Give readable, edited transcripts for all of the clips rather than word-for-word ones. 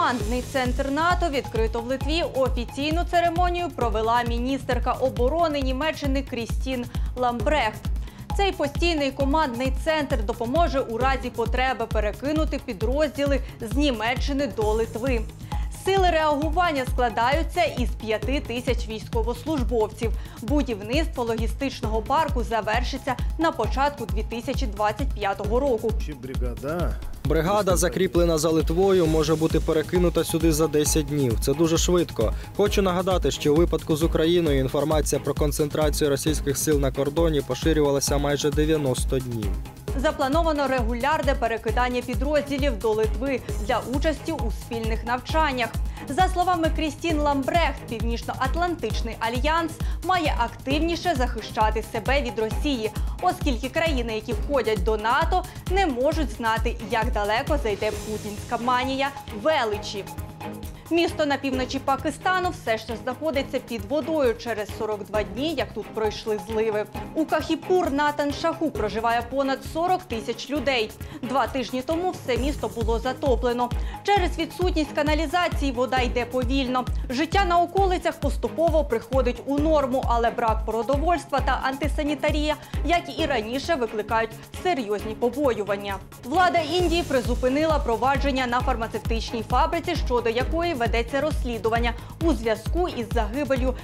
Командний центр НАТО відкрито в Литві. Офіційну церемонію провела міністерка оборони Німеччини Крістін Ламбрехт. Цей постійний командний центр допоможе у разі потреби перекинути підрозділи з Німеччини до Литви. Сили реагування складаються із 5 тисяч військовослужбовців. Будівництво логістичного парку завершиться на початку 2025 року. Бригада, закріплена за Литвою, може бути перекинута сюди за 10 днів. Це дуже швидко. Хочу нагадати, що у випадку з Україною інформація про концентрацію російських сил на кордоні поширювалася майже 90 днів. Заплановано регулярне перекидання підрозділів до Литви для участі у спільних навчаннях. За словами Крістін Ламбрехт, Північно-Атлантичний альянс має активніше захищати себе від Росії, оскільки країни, які входять до НАТО, не можуть знати, як далеко зайде путінська манія величі. Місто на півночі Пакистану все ще знаходиться під водою через 42 дні, як тут пройшли зливи. У Кахіпур-Натан-Шаху проживає понад 40 тисяч людей. 2 тижні тому все місто було затоплено. Через відсутність каналізації вода йде повільно. Життя на околицях поступово приходить у норму, але брак продовольства та антисанітарія, як і раніше, викликають серйозні побоювання. Влада Індії призупинила провадження на фармацевтичній фабриці, щодо якої ведеться розслідування у зв'язку із загибеллю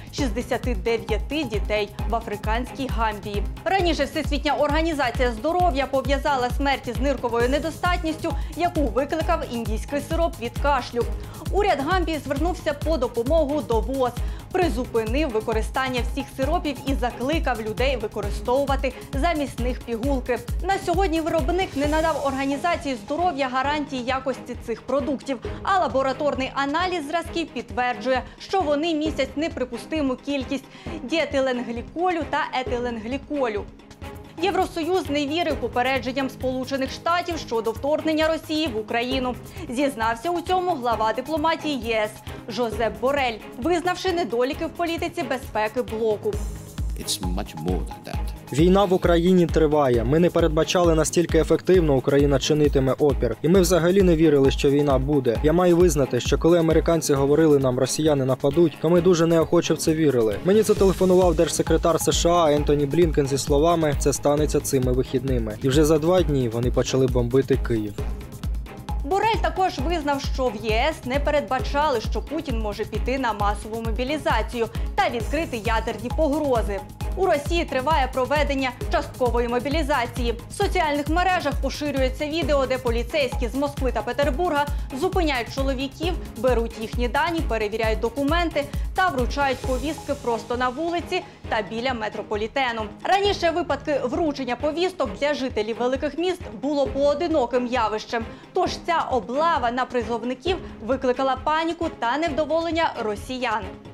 69 дітей в африканській Гамбії. Раніше Всесвітня організація здоров'я пов'язала смерті з нирковою недостатністю, яку викликав індійський сироп від кашлю. Уряд Гамбії звернувся по допомогу до ВООЗ, призупинив використання всіх сиропів і закликав людей використовувати замість них пігулки. На сьогодні виробник не надав організації здоров'я гарантії якості цих продуктів, а лабораторний аналіз зразків підтверджує, що вони містять неприпустиму кількість діетиленгліколю та етиленгліколю. Євросоюз не вірив попередженням Сполучених Штатів щодо вторгнення Росії в Україну. Зізнався у цьому глава дипломатії ЄС Жозеп Борель, визнавши недоліки в політиці безпеки блоку. Війна в Україні триває. Ми не передбачали, настільки ефективно Україна чинитиме опір. І ми взагалі не вірили, що війна буде. Я маю визнати, що коли американці говорили нам, росіяни нападуть, то ми дуже неохоче в це вірили. Мені зателефонував держсекретар США Ентоні Блінкен зі словами «це станеться цими вихідними». І вже за 2 дні вони почали бомбити Київ. Борель також визнав, що в ЄС не передбачали, що Путін може піти на масову мобілізацію та відкрити ядерні погрози. У Росії триває проведення часткової мобілізації. В соціальних мережах поширюється відео, де поліцейські з Москви та Петербурга зупиняють чоловіків, беруть їхні дані, перевіряють документи та вручають повістки просто на вулиці та біля метрополітену. Раніше випадки вручення повісток для жителів великих міст було поодиноким явищем. Тож ця облава на призовників викликала паніку та невдоволення росіян.